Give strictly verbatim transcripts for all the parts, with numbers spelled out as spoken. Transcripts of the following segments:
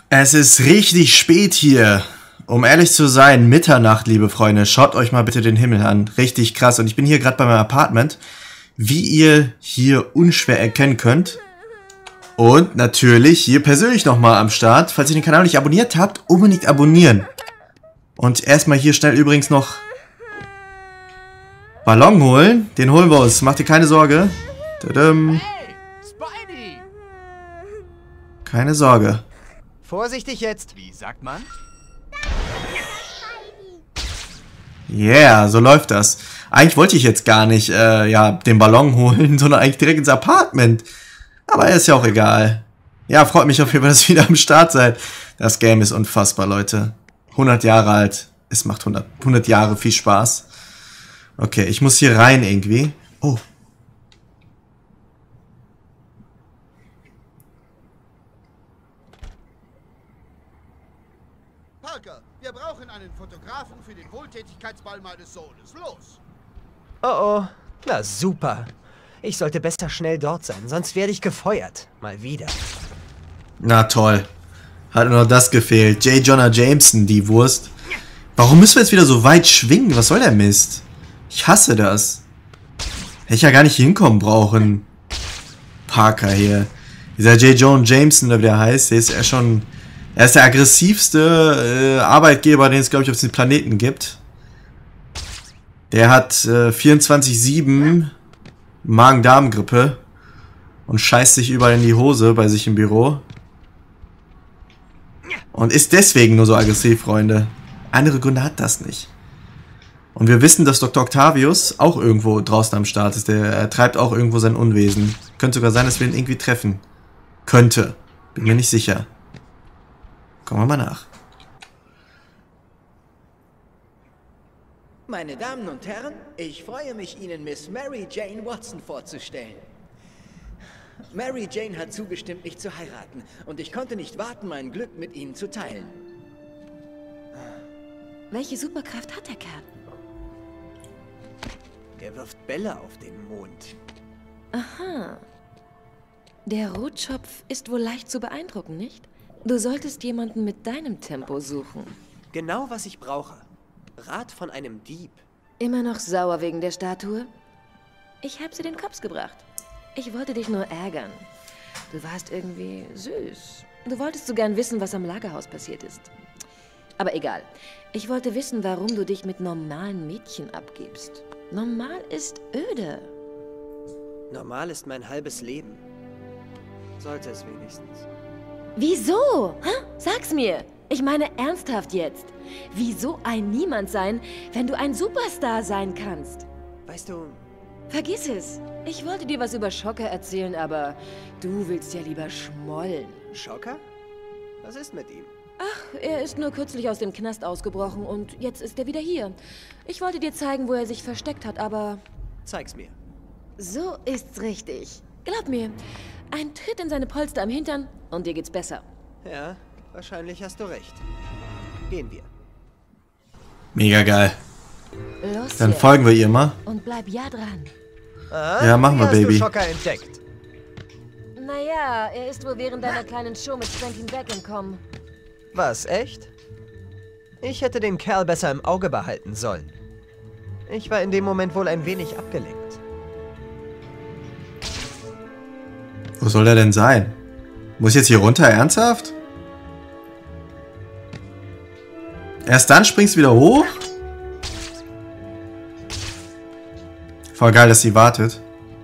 Es ist richtig spät hier. Um ehrlich zu sein, Mitternacht, liebe Freunde. Schaut euch mal bitte den Himmel an. Richtig krass. Und ich bin hier gerade bei meinem Apartment. Wie ihr hier unschwer erkennen könnt. Und natürlich hier persönlich nochmal am Start. Falls ihr den Kanal nicht abonniert habt, unbedingt abonnieren. Und erstmal hier schnell übrigens noch Ballon holen. Den holen wir uns. Macht ihr keine Sorge. Tadam. Keine Sorge. Vorsichtig jetzt. Wie sagt man? Yeah, so läuft das. Eigentlich wollte ich jetzt gar nicht äh, ja, den Ballon holen, sondern eigentlich direkt ins Apartment. Aber ist ja auch egal. Ja, freut mich auf jeden Fall, dass ihr wieder am Start seid. Das Game ist unfassbar, Leute. hundert Jahre alt. Es macht hundert, hundert Jahre viel Spaß. Okay, ich muss hier rein irgendwie. Oh. Parker, wir brauchen einen Fotografen für den Wohltätigkeitsball meines Sohnes. Los! Oh oh, na super. Ich sollte besser schnell dort sein, sonst werde ich gefeuert. Mal wieder. Na toll. Hat nur noch das gefehlt. J. Jonah Jameson, die Wurst. Warum müssen wir jetzt wieder so weit schwingen? Was soll der Mist? Ich hasse das. Hätte ich ja gar nicht hinkommen brauchen. Parker hier. Dieser J. Jonah Jameson, oder wie der heißt, der ist ja schon... Er ist der aggressivste äh, Arbeitgeber, den es, glaube ich, auf diesem Planeten gibt. Der hat äh, vierundzwanzig sieben Magen-Darm-Grippe und scheißt sich überall in die Hose bei sich im Büro. Und ist deswegen nur so aggressiv, Freunde. Andere Gründe hat das nicht. Und wir wissen, dass Doktor Octavius auch irgendwo draußen am Start ist. Der er treibt auch irgendwo sein Unwesen. Könnte sogar sein, dass wir ihn irgendwie treffen. Könnte. Bin mir nicht sicher. Kommen wir mal nach. Meine Damen und Herren, ich freue mich, Ihnen Miss Mary Jane Watson vorzustellen. Mary Jane hat zugestimmt, mich zu heiraten, und ich konnte nicht warten, mein Glück mit Ihnen zu teilen. Welche Superkraft hat der Kerl? Er wirft Bälle auf den Mond. Aha. Der Rotschopf ist wohl leicht zu beeindrucken, nicht? Du solltest jemanden mit deinem Tempo suchen. Genau, was ich brauche. Rat von einem Dieb. Immer noch sauer wegen der Statue? Ich habe sie den Cops gebracht. Ich wollte dich nur ärgern. Du warst irgendwie süß. Du wolltest so gern wissen, was am Lagerhaus passiert ist. Aber egal. Ich wollte wissen, warum du dich mit normalen Mädchen abgibst. Normal ist öde. Normal ist mein halbes Leben. Sollte es wenigstens. Wieso? Hä? Sag's mir. Ich meine ernsthaft jetzt. Wieso ein Niemand sein, wenn du ein Superstar sein kannst? Weißt du... Vergiss es. Ich wollte dir was über Schocker erzählen, aber du willst ja lieber schmollen. Schocker? Was ist mit ihm? Ach, er ist nur kürzlich aus dem Knast ausgebrochen und jetzt ist er wieder hier. Ich wollte dir zeigen, wo er sich versteckt hat, aber... Zeig's mir. So ist's richtig. Glaub mir, ein Tritt in seine Polster am Hintern und dir geht's besser. Ja, wahrscheinlich hast du recht. Gehen wir. Mega geil. Los Dann jetzt. folgen wir ihr mal. Und bleib ja dran. Ah, Ja, machen wir, wie hast Baby. du Schocker entdeckt? Naja, er ist wohl während deiner kleinen Show mit Franklin Beck entkommen. Was, echt? Ich hätte den Kerl besser im Auge behalten sollen. Ich war in dem Moment wohl ein wenig abgelenkt. Wo soll der denn sein? Muss ich jetzt hier runter? Ernsthaft? Erst dann springst du wieder hoch? Voll geil, dass sie wartet.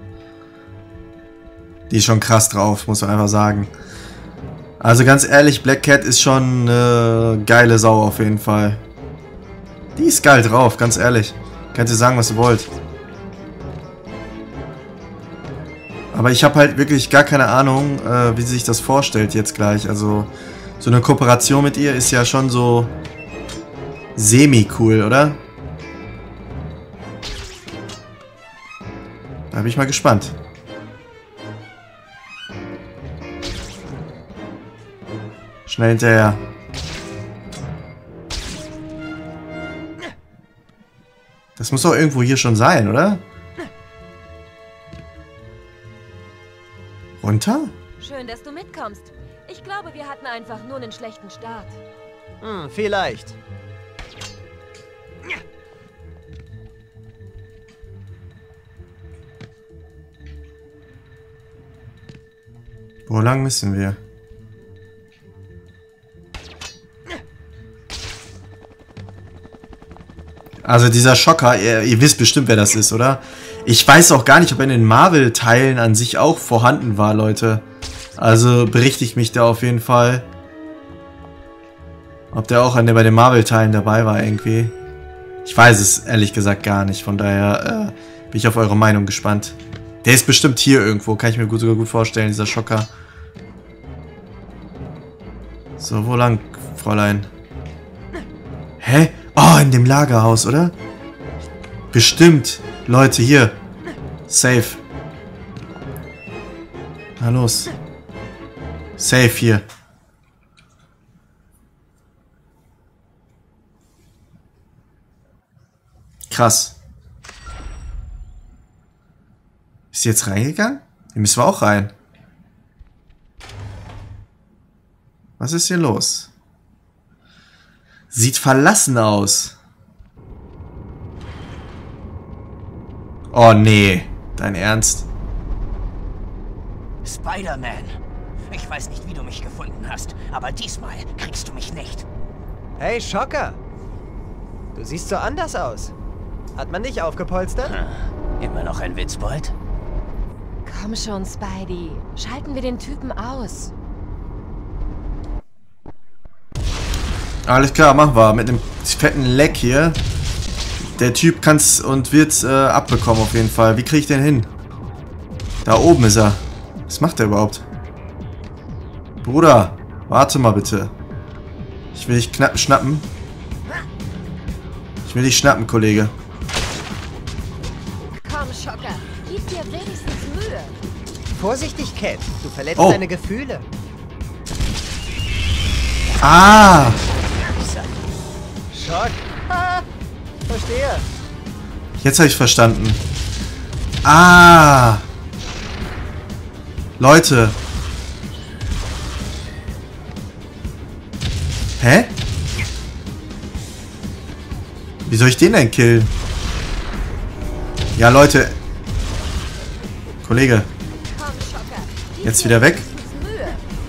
Die ist schon krass drauf, muss man einfach sagen. Also ganz ehrlich, Black Cat ist schon eine geile Sau auf jeden Fall. Die ist geil drauf, ganz ehrlich. Kannst du sagen, was du wollt. Aber ich habe halt wirklich gar keine Ahnung, äh, wie sie sich das vorstellt jetzt gleich. Also so eine Kooperation mit ihr ist ja schon so semi-cool, oder? Da bin ich mal gespannt. Schnell hinterher. Das muss doch irgendwo hier schon sein, oder? Runter? Schön, dass du mitkommst. Ich glaube, wir hatten einfach nur einen schlechten Start. Hm, vielleicht. Wo lang müssen wir? Also dieser Schocker, ihr, ihr wisst bestimmt, wer das ist, oder? Ich weiß auch gar nicht, ob er in den Marvel-Teilen an sich auch vorhanden war, Leute. Also berichtigt mich da auf jeden Fall. Ob der auch an der, bei den Marvel-Teilen dabei war irgendwie. Ich weiß es ehrlich gesagt gar nicht, von daher äh, bin ich auf eure Meinung gespannt. Der ist bestimmt hier irgendwo, kann ich mir gut, sogar gut vorstellen, dieser Schocker. So, wo lang, Fräulein? Hä? Oh, in dem Lagerhaus, oder? Bestimmt. Leute, hier. Safe. Na los. Safe hier. Krass. Ist sie jetzt reingegangen? Hier müssen wir auch rein. Was ist hier los? Sieht verlassen aus. Oh nee, dein Ernst? Spider-Man. Ich weiß nicht, wie du mich gefunden hast, aber diesmal kriegst du mich nicht. Hey, Schocker. Du siehst so anders aus. Hat man dich aufgepolstert? Hm. Immer noch ein Witzbold? Komm schon, Spidey. Schalten wir den Typen aus. Alles klar, machen wir. Mit dem fetten Leck hier. Der Typ kann's und wird's äh, abbekommen auf jeden Fall. Wie kriege ich den hin? Da oben ist er. Was macht er überhaupt? Bruder, warte mal bitte. Ich will dich knapp schnappen. Ich will dich schnappen, Kollege. Komm, Schocker. Gib dir wenigstens Mühe. Vorsichtig, Cat. Du verletzt Oh. deine Gefühle. Ah! Schock. Ah, verstehe. Jetzt habe ich verstanden. Ah! Leute. Hä? Wie soll ich den denn killen? Ja, Leute. Kollege. Komm, Schocker. Gib Jetzt dir wieder weg. wenigstens Mühe.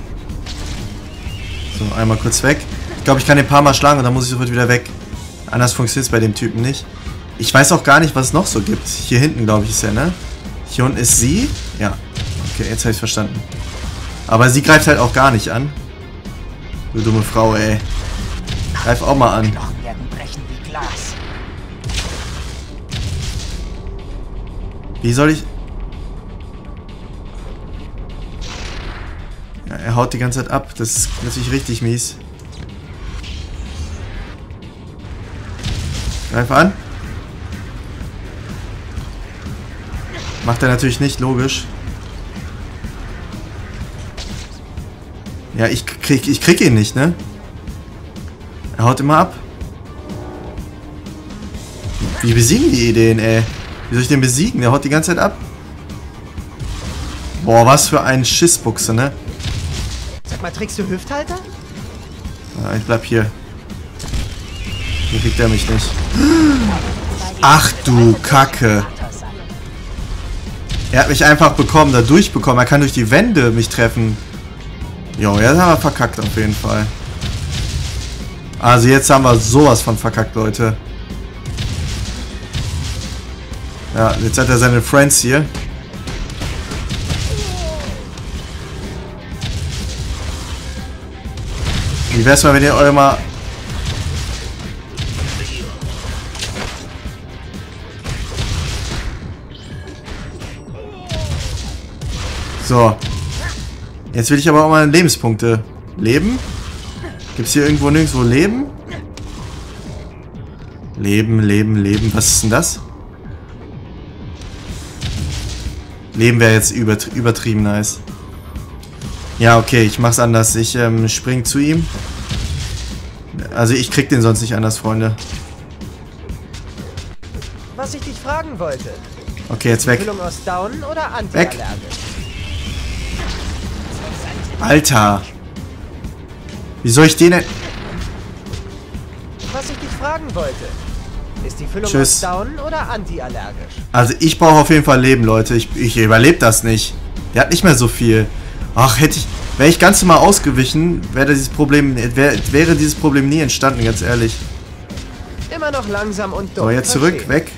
So, einmal kurz weg. Ich glaube, ich kann den ein paar Mal schlagen und dann muss ich sofort wieder weg. Anders funktioniert es bei dem Typen nicht. Ich weiß auch gar nicht, was es noch so gibt. Hier hinten, glaube ich, ist er, ne? Hier unten ist sie. Ja. Okay, jetzt habe ich verstanden. Aber sie greift halt auch gar nicht an. Du dumme Frau, ey. Greif auch mal an. Knochen werden brechen wie Glas. Wie soll ich... Ja, er haut die ganze Zeit ab. Das ist natürlich richtig mies. Greif an. Macht er natürlich nicht, logisch. Ja, ich krieg, ich krieg ihn nicht, ne? Er haut immer ab. Wie besiegen die den, ey? Wie soll ich den besiegen? Der haut die ganze Zeit ab. Boah, was für ein Schissbuchse, ne? Sag mal, trägst du Hüfthalter? Ja, ich bleib hier. Hier kriegt er mich nicht. Ach du Kacke. Er hat mich einfach bekommen, da durchbekommen. Er kann durch die Wände mich treffen. Jo, jetzt haben wir verkackt auf jeden Fall. Also jetzt haben wir sowas von verkackt, Leute. Ja, jetzt hat er seine Friends hier. Wie wär's mal, wenn ihr eure mal... So. Jetzt will ich aber auch mal Lebenspunkte. Leben? Gibt's hier irgendwo nirgendwo Leben? Leben, Leben, Leben. Was ist denn das? Leben wäre jetzt übertrie übertrieben nice. Ja, okay, ich mach's anders. Ich ähm, spring zu ihm. Also ich krieg den sonst nicht anders, Freunde. Was ich dich fragen wollte. Okay, jetzt weg. Füllung aus Down oder antiallergisch? Alter. Wie soll ich den denn... Was ich dich fragen wollte. Ist die Füllung Tschüss. aus Down oder antiallergisch? Also ich brauche auf jeden Fall Leben, Leute. Ich, ich überlebe das nicht. Der hat nicht mehr so viel. Ach, hätte ich... Wäre ich ganz normal ausgewichen, wäre dieses Problem... Wär, wäre dieses Problem nie entstanden, ganz ehrlich. Immer noch langsam und dumm. So, jetzt zurück, verstehe. weg.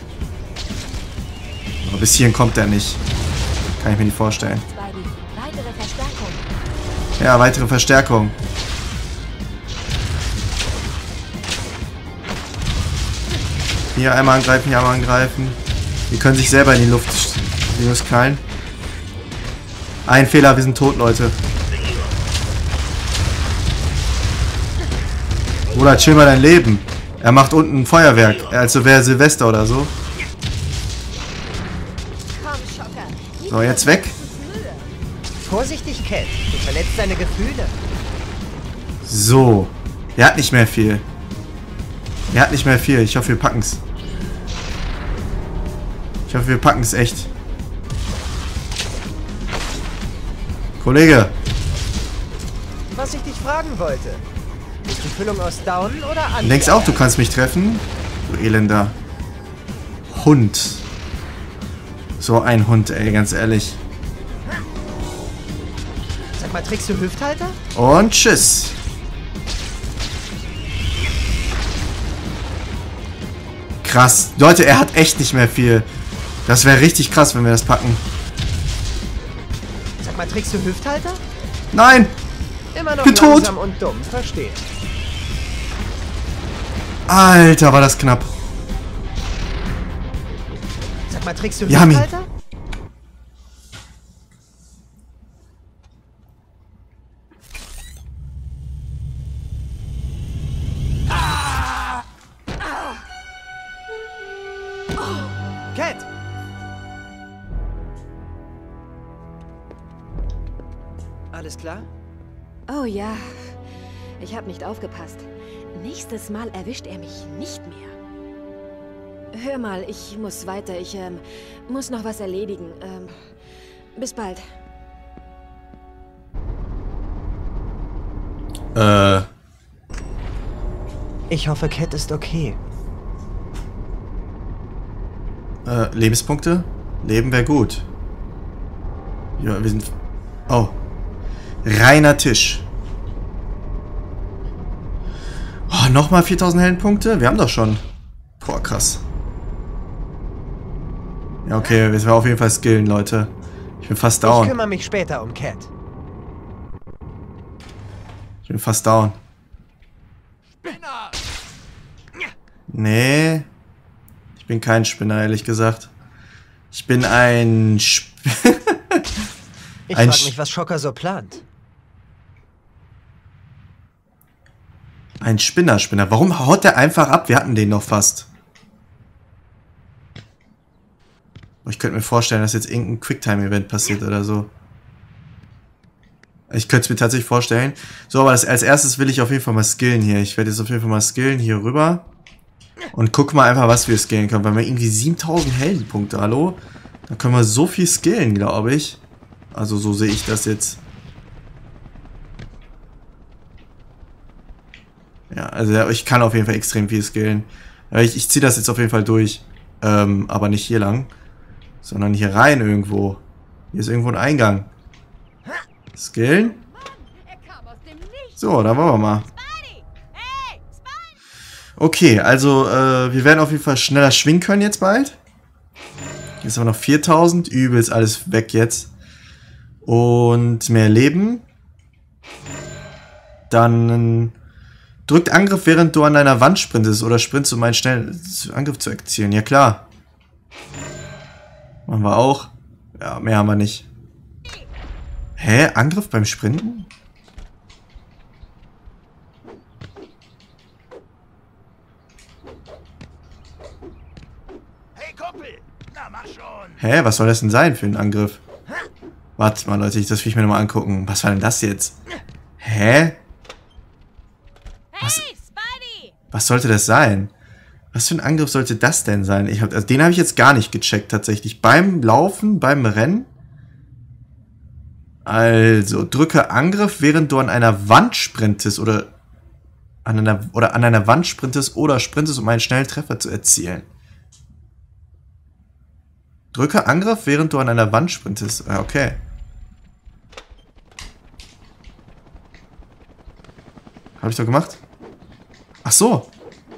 Aber bis hierhin kommt er nicht. Kann ich mir nicht vorstellen. Spidey, weitere Verstärkung. Ja, weitere Verstärkung. Hier einmal angreifen, hier einmal angreifen. Die können sich selber in die Luft knallen. Ein Fehler, wir sind tot, Leute. Bruder, chill mal dein Leben. Er macht unten ein Feuerwerk, also wäre Silvester oder so. So, jetzt weg. Vorsichtig, Cat. Du verletzt deine Gefühle. So. Er hat nicht mehr viel. Er hat nicht mehr viel. Ich hoffe, wir packen's. Ich hoffe, wir packen's echt. Kollege. Was ich dich fragen wollte. Ist die Füllung aus Down oder antiallergisch? Du denkst auch, du kannst mich treffen? Du elender Hund. So ein Hund, ey, ganz ehrlich. Sag mal, trägst du Hüfthalter? Und tschüss. Krass. Leute, er hat echt nicht mehr viel. Das wäre richtig krass, wenn wir das packen. Sag mal, trägst du Hüfthalter? Nein! Immer noch Bin tot. langsam und dumm. Verstehe. Alter, war das knapp. Sag mal, trägst du Yummy. Hüfthalter? Cat! Alles klar? Oh ja, ich habe nicht aufgepasst. Nächstes Mal erwischt er mich nicht mehr. Hör mal, ich muss weiter. Ich ähm, muss noch was erledigen. Ähm, bis bald. Äh. Ich hoffe, Cat ist okay. Äh, Lebenspunkte? Leben wäre gut. Ja, wir sind... Oh. Reiner Tisch. Oh, nochmal viertausend Heldenpunkte? Wir haben doch schon. Boah, krass. Ja, okay, wir werden auf jeden Fall skillen, Leute. Ich bin fast Ich down. kümmere mich später um Cat. Ich bin fast down. Nee. Ich bin kein Spinner, ehrlich gesagt. Ich bin ein Sp Ich Ein frage Sch- mich, was Schocker so plant. Ein Spinner, Spinner. Warum haut der einfach ab? Wir hatten den noch fast. Ich könnte mir vorstellen, dass jetzt irgendein Quicktime-Event passiert oder so. Ich könnte es mir tatsächlich vorstellen. So, aber das, als erstes will ich auf jeden Fall mal skillen hier. Ich werde jetzt auf jeden Fall mal skillen hier rüber. Und guck mal einfach, was wir skillen können. Weil wir irgendwie siebentausend Heldenpunkte, hallo? Da können wir so viel skillen, glaube ich. Also so sehe ich das jetzt. Ja, also ich kann auf jeden Fall extrem viel skillen. Ich, ich ziehe das jetzt auf jeden Fall durch. Ähm, aber nicht hier lang. Sondern hier rein irgendwo. Hier ist irgendwo ein Eingang. Skillen? So, da wollen wir mal. Okay, also äh, wir werden auf jeden Fall schneller schwingen können jetzt bald. Jetzt haben wir noch viertausend. Übelst alles weg jetzt. Und mehr Leben. Dann drückt Angriff, während du an deiner Wand sprintest. Oder sprintest, um einen schnellen Angriff zu erzielen. Ja, klar. Machen wir auch. Ja, mehr haben wir nicht. Hä? Angriff beim Sprinten? Hey, Kumpel! Na, mach schon! Hä? Was soll das denn sein für ein Angriff? Warte mal, Leute, das will ich mir nochmal angucken. Was war denn das jetzt? Hä? Was, was sollte das sein? Was für ein Angriff sollte das denn sein? Ich hab, also den habe ich jetzt gar nicht gecheckt, tatsächlich. Beim Laufen, beim Rennen. Also, drücke Angriff, während du an einer Wand sprintest oder an einer, oder an einer Wand sprintest oder sprintest, um einen schnellen Treffer zu erzielen. Drücke Angriff, während du an einer Wand sprintest. Ah, okay. Habe ich doch gemacht? Ach so.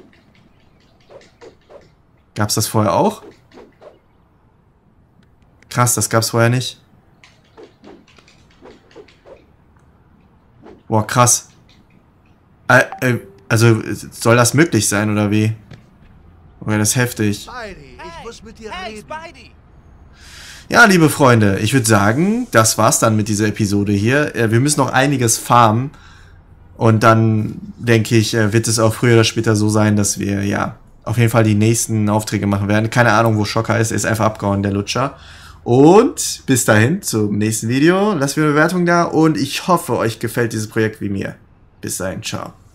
Gab's das vorher auch? Krass, das gab's vorher nicht. Boah, krass. Äh, äh, also, soll das möglich sein, oder wie? Oder das ist heftig. Spidey, ich muss mit dir reden. Spidey! Ja, liebe Freunde, ich würde sagen, das war's dann mit dieser Episode hier. Äh, wir müssen noch einiges farmen. Und dann, denke ich, äh, wird es auch früher oder später so sein, dass wir, ja, auf jeden Fall die nächsten Aufträge machen werden. Keine Ahnung, wo Shocker ist. Er ist einfach abgehauen, der Lutscher. Und bis dahin, zum nächsten Video. Lasst mir eine Bewertung da. Und ich hoffe, euch gefällt dieses Projekt wie mir. Bis dahin, ciao.